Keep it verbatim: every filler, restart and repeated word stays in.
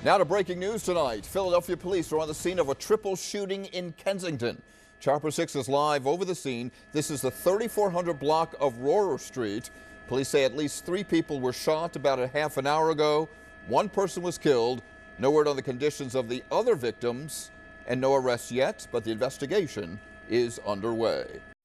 Now to breaking news tonight. Philadelphia police are on the scene of a triple shooting in Kensington. Chopper six is live over the scene. This is the thirty-four hundred block of Rorer Street. Police say at least three people were shot about a half an hour ago. One person was killed. No word on the conditions of the other victims, and no arrests yet, but the investigation is underway.